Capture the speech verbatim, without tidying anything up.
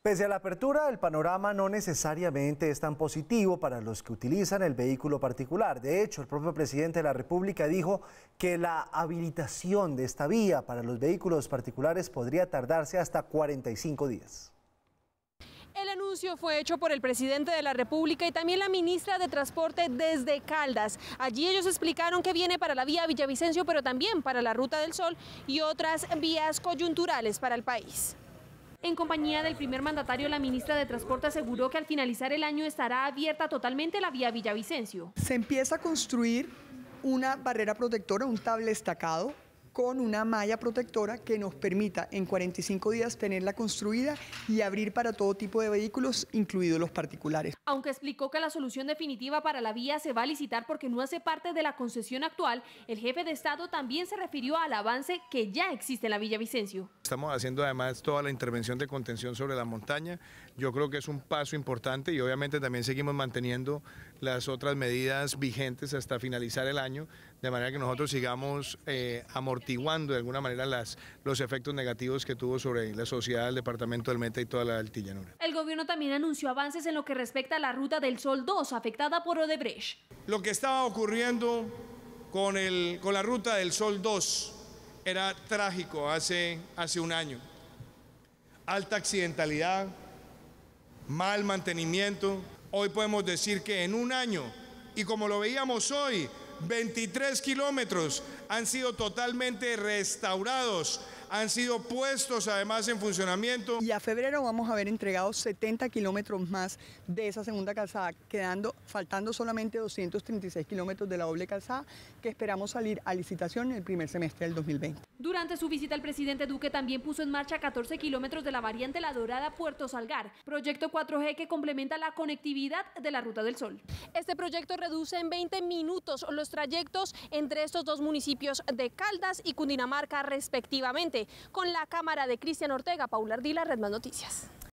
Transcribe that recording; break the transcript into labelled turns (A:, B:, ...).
A: Pese a la apertura, el panorama no necesariamente es tan positivo para los que utilizan el vehículo particular. De hecho, el propio presidente de la República dijo que la habilitación de esta vía para los vehículos particulares podría tardarse hasta cuarenta y cinco días.
B: El anuncio fue hecho por el presidente de la República y también la ministra de Transporte desde Caldas. Allí ellos explicaron que viene para la vía Villavicencio, pero también para la Ruta del Sol y otras vías coyunturales para el país. En compañía del primer mandatario, la ministra de Transporte aseguró que al finalizar el año estará abierta totalmente la vía Villavicencio.
C: Se empieza a construir una barrera protectora, un tabla estacado, con una malla protectora que nos permita en cuarenta y cinco días tenerla construida y abrir para todo tipo de vehículos, incluidos los particulares.
B: Aunque explicó que la solución definitiva para la vía se va a licitar porque no hace parte de la concesión actual, el jefe de Estado también se refirió al avance que ya existe en la Villavicencio.
D: Estamos haciendo además toda la intervención de contención sobre la montaña. Yo creo que es un paso importante y obviamente también seguimos manteniendo las otras medidas vigentes hasta finalizar el año, de manera que nosotros sigamos eh, amortiguando de alguna manera las, los efectos negativos que tuvo sobre la sociedad, el departamento del Meta y toda la Alta Llanura.
B: El gobierno también anunció avances en lo que respecta a la Ruta del Sol dos, afectada por Odebrecht.
E: Lo que estaba ocurriendo con, el, con la Ruta del Sol dos era trágico hace, hace un año. Alta accidentalidad, mal mantenimiento. Hoy podemos decir que en un año, y como lo veíamos hoy, veintitrés kilómetros han sido totalmente restaurados, han sido puestos además en funcionamiento.
C: Y a febrero vamos a haber entregado setenta kilómetros más de esa segunda calzada, quedando, faltando solamente doscientos treinta y seis kilómetros de la doble calzada, que esperamos salir a licitación en el primer semestre del dos mil veinte.
B: Durante su visita, el presidente Duque también puso en marcha catorce kilómetros de la variante La Dorada Puerto Salgar, proyecto cuatro G que complementa la conectividad de la Ruta del Sol. Este proyecto reduce en veinte minutos los trayectos entre estos dos municipios de Caldas y Cundinamarca respectivamente. Con la cámara de Cristian Ortega, Paula Ardila, Red Más Noticias.